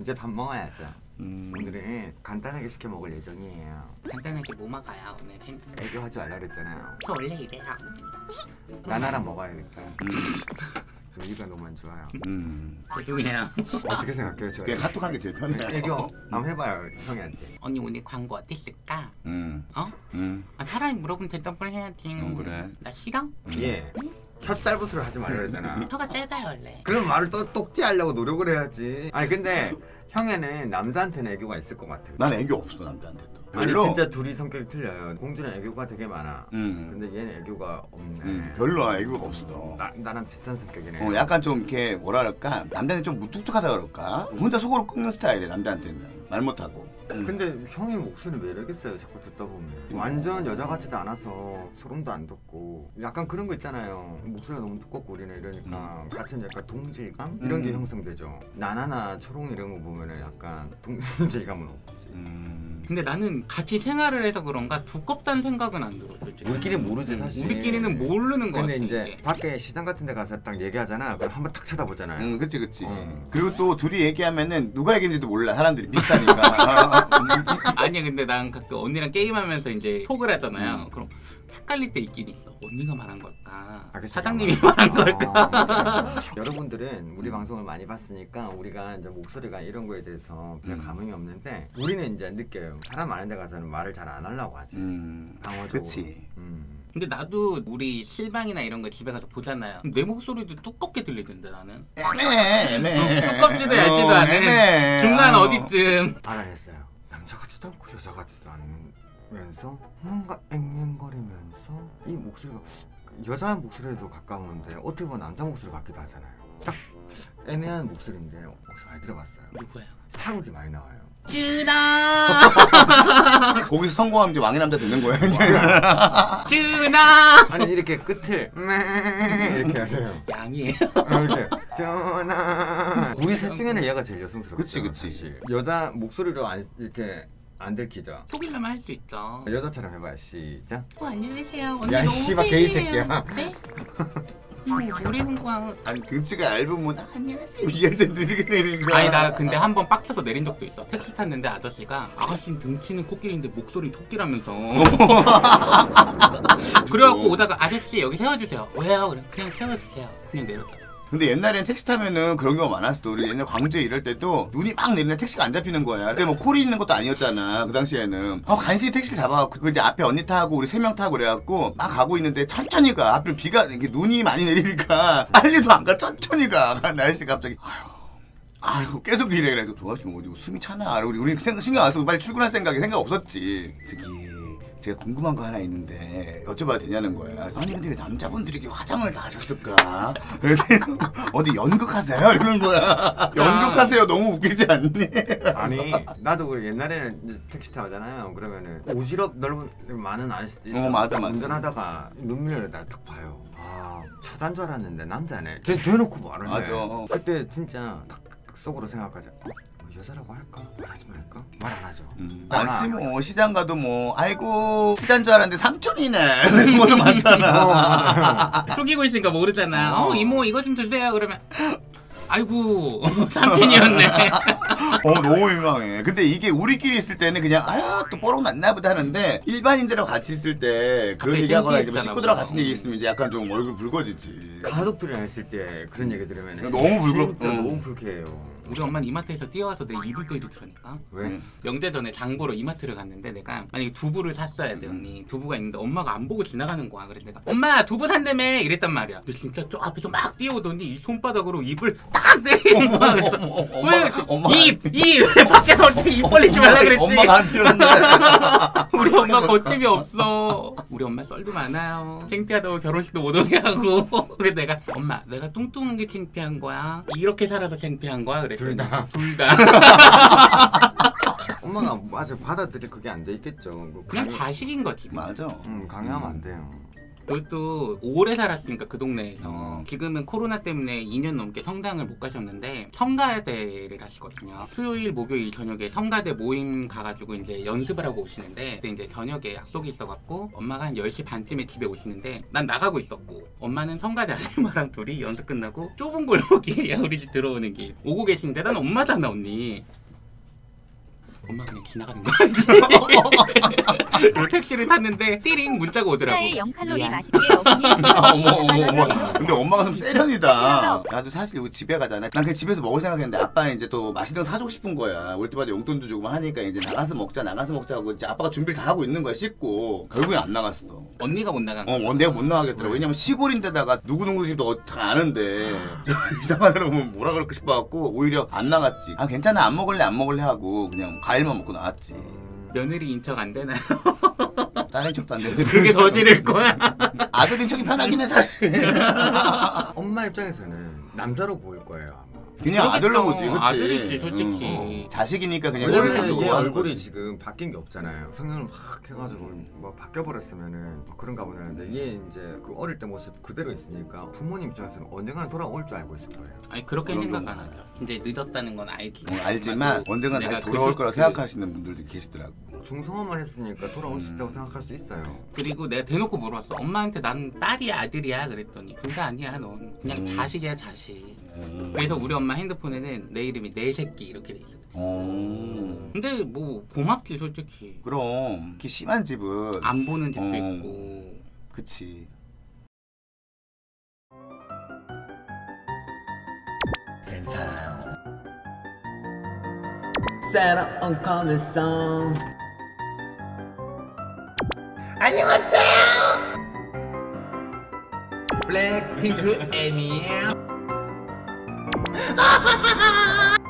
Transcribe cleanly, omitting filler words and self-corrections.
이제 밥 먹어야죠. 오늘은 간단하게 시켜 먹을 예정이에요. 간단하게 뭐 먹어요 오늘은? 애교하지 말라 그랬잖아요. 저 원래 이래요. 나나랑 먹어야겠다. 입가 너무 안 좋아요. 죄송해요. 어떻게 생각해요? 저 그냥 카톡 하는 게 제일 편해. 애교 한번 해봐요 형이한테. 언니 오늘 광고 어땠을까? 어? 응. 아, 사람이 물어보면 대답을 해야지. 그래. 나 싫어? 예. 혀 짧은 소리 하지 말라 그랬잖아. 혀가 짧아요 원래. 그럼 말을 또 똑띠하려고 노력을 해야지. 아니 근데 형에는 남자한테는 애교가 있을 것 같아요. 난 애교 없어 남자한테 또. 아니 별로. 진짜 둘이 성격이 틀려요. 공주는 애교가 되게 많아. 근데 얘는 애교가 없네. 별로 애교가 없어. 나랑 비슷한 성격이네. 약간 좀 이렇게 뭐랄까 남자는 좀 무뚝뚝하다 그럴까. 혼자 속으로 끓는 스타일이야 남자한테는. 말 못하고. 근데 형이 목소리 매력있어요. 자꾸 듣다 보면 완전 여자 같지도 않아서 소름도 안 돋고 약간 그런 거 있잖아요. 목소리가 너무 두껍고 우리는 이러니까 같은 약간 동질감 이런 게 형성되죠. 나나나 초롱 이런 거 보면은 약간 동질감은 없지. 근데 나는 같이 생활을 해서 그런가 두껍다는 생각은 안 들어 솔직히. 우리끼리 모르지 사실. 우리끼리는 모르는 거 같아. 근데 이제 이게. 밖에 시장 같은 데 가서 딱 얘기하잖아. 그럼 한번 탁 쳐다보잖아요. 그치. 그리고 또 둘이 얘기하면은 누가 얘기했는지도 몰라. 사람들이 비슷하니까. 아니야 근데 난 가끔 언니랑 게임하면서 이제 톡을 하잖아요. 그럼 헷갈릴 때 있긴 있어. 언니가 말한 걸까? 사장님이 말한 걸까? 여러분들은 우리 방송을 많이 봤으니까 우리가 이제 목소리가 이런 거에 대해서 별 감흥이 없는데 우리는 이제 느껴요. 사람 많은 데 가서는 말을 잘 안 하려고 하지. 방어적으로. 그치. 근데 나도 우리 실방이나 이런 거 집에 가서 보잖아요. 내 목소리도 두껍게 들리던데 나는. 애매해. 두껍지도 얇지도 않은 애매해. 중간 어디쯤. 알아냈어요. 남자 같지도 않고 여자 같지도 않으면서 뭔가 앵앵거리면서 이 목소리가 여자 목소리에도 가까운데 어떻게 보면 남자 목소리 같기도 하잖아요. 딱 애매한 목소리인데 혹시 많이 들어봤어요? 누구예요? 사극이 많이 나와요. 준아. 거기서 성공하면 이제 왕의 남자 되는 거야 이제. 준아. 아니 이렇게 끝을 이렇게 하세요. 양이에요. 이렇게 전화. 우리 셋 중에는 얘가 제일 여성스럽죠. 그치. 사실. 여자 목소리로 이렇게 안 들키죠. 속이려면 할 수 있죠. 여자처럼 해봐요. 시작. 안녕하세요. 언니 야, 너무 씨발, 게이 팬이에요. 새끼야. 네? 노래는 거. 등치가 얇으면 안녕하세요 이럴 때 느리게 내리는 거야. 아니 나 근데 한 번 빡쳐서 내린 적도 있어. 택시 탔는데 아저씨가 아가씨는 등치는 코끼리인데 목소리는 토끼라면서. 그래갖고 오다가 아저씨 여기 세워주세요. 왜요? 그래 그냥 세워주세요. 그냥 내렸다. 근데 옛날엔 택시 타면은 그런 경우가 많았어. 우리 옛날 광주에 이럴 때도 눈이 막 내리는데 택시가 안 잡히는 거야. 근데 뭐 콜이 있는 것도 아니었잖아 그 당시에는. 간신히 택시를 잡아갖고 그 이제 앞에 언니 타고 우리 3명 타고 그래갖고 막 가고 있는데 천천히 가. 하필 비가 이렇게 눈이 많이 내리니까 빨리도 안 가. 천천히 가. 날씨 갑자기 아이고 계속 이래. 그래서 도와주면 어디고 숨이 차나. 우리 신경 안 쓰고 빨리 출근할 생각 없었지. 저기 제가 궁금한 거 하나 있는데 여쭤봐도 되냐는 거야. 아니 근데 왜 남자분들이 이렇게 화장을 다 하셨을까? 어디 연극하세요? 이러는 거야. 연극하세요 너무 웃기지 않니? 아니 나도 옛날에는 이제 택시 타잖아요. 그러면은 오지랖 넓은 많은 아저씨들 있어. 맞아. 운전하다가 눈밀을 날 딱 봐요. 아 처단 줄 알았는데 남자네. 대놓고 말을 해. 맞아. 그때 진짜 딱 속으로 생각하자. 여자라고 할까? 말하지 말까? 말 안 하죠. 많지 뭐. 시장 가도 뭐 아이고 시장 줄 알았는데 삼촌이네. 그런 것도 많잖아. 숙이고 있으니까 모르잖아. 이모 이거 좀 주세요. 그러면 아이고 삼촌이었네. 너무 민망해. 근데 이게 우리끼리 있을 때는 그냥 또 뽀록 났나 보다 하는데 일반인들하고 같이 있을 때 그런 갑자기 얘기하거나 이제 창피했잖아, 식구들하고 뭐. 같이 얘기 있으면 이제 약간 좀 얼굴 붉어지지. 가족들이랑 있을 때 그런 얘기 들으면 너무 진짜 너무 불쾌해요. 우리 엄마는 이마트에서 뛰어와서 내 이불 떼리 들으니까. 왜? 명절 전에 장 보러 이마트를 갔는데 내가 만약에 두부를 샀어야 돼 언니. 두부가 있는데 엄마가 안 보고 지나가는 거야. 그래서 내가 엄마 두부 산다며 이랬단 말이야. 근데 진짜 저 앞에서 막 뛰어오더니 이 손바닥으로 입을 딱 때리는 거야. 그래서 왜 밖에 나올 때 입 벌리지 말라 그랬지. 엄마가 안 뛰었네. 우리 엄마 거침이 없어. 우리 엄마 썰도 많아요. 창피하다고 결혼식도 못 오게 하고. 그래서 내가 엄마 내가 뚱뚱한 게 창피한 거야? 이렇게 살아서 창피한 거야? 그랬더니 둘 다. 엄마가 맞아 받아들일 그게 안 돼 있겠죠. 그냥 자식인 거지. 맞아. 강요하면 안 돼요. 그것도 오래 살았으니까 그 동네에서 지금은 코로나 때문에 2년 넘게 성당을 못 가셨는데 성가대를 하시거든요. 수요일 목요일 저녁에 성가대 모임 가가지고 이제 연습을 하고 오시는데 그때 이제 저녁에 약속이 있어갖고 엄마가 한 10시 반쯤에 집에 오시는데 난 나가고 있었고 엄마는 성가대 아줌마랑 둘이 연습 끝나고 좁은 골목길이야 우리 집 들어오는 길 오고 계시는데 난 엄마잖아 언니. 엄마 그냥 지나가는 거 알지? 그리고 택시를 탔는데 띠링 문자가 오더라고. 식사에 0칼로리 맛있게 먹으니 어머. 근데 엄마가 좀 세련이다. 나도 사실 여기 집에 가잖아. 난 그냥 집에서 먹을 생각했는데 아빠는 이제 또 맛있는 거 사주고 싶은 거야. 올 때마다 용돈도 주고 하니까 이제 나가서 먹자 하고 이제 아빠가 준비를 다 하고 있는 거야 씻고. 결국엔 안 나갔어. 언니가 못 나간 거야. 내가 못 나가겠더라고. 왜냐면 시골인데다가 누구누구 집도 다 아는데 이상한 사람 보면 뭐라 그럴까 싶어갖고 오히려 안 나갔지. 아 괜찮아 안 먹을래 하고 그냥 과일만 먹고 나왔지. 며느리 인척 안 되나요? 딸인 척도 안 되는데 그게 더 지를 거야. 아들인 척이 편하긴 해 사실. 엄마 입장에서는 남자로 보일 거예요 아마. 그냥 아들로 보지, 그러겠죠. 그치? 아들이지, 솔직히. 자식이니까 그냥 왜냐면 그냥 얘 그거 하는 얼굴이 거지. 지금 바뀐 게 없잖아요. 성형을 막 해가지고 뭐 바뀌어버렸으면은 그런가 보다 했는데 얘 이제 그 어릴 때 모습 그대로 있으니까 부모님 입장에서는 언젠가는 돌아올 줄 알고 있을 거예요. 아니 그렇게 그런 생각 건 안 하죠. 근데 늦었다는 건 알지. 알지만 엄마도 언젠간 내가 다시 돌아올 거라고 그- 생각하시는 분들도 계시더라고. 중성화만 했으니까 돌아올 수 있다고 생각할 수 있어요. 그리고 내가 대놓고 물어봤어. 엄마한테 난 딸이야 아들이야 그랬더니 둘 다 아니야 넌 그냥 자식이야 자식. 그래서 우리 엄마 핸드폰에는 내 이름이 내 새끼 이렇게 돼 있어. 근데 뭐 고맙지 솔직히. 그럼 이렇게 심한 집은 안 보는 집도 어. 있고. 그치. 괜찮아요. Santa on coming song. 안녕하세요. 블랙핑크 애니에요.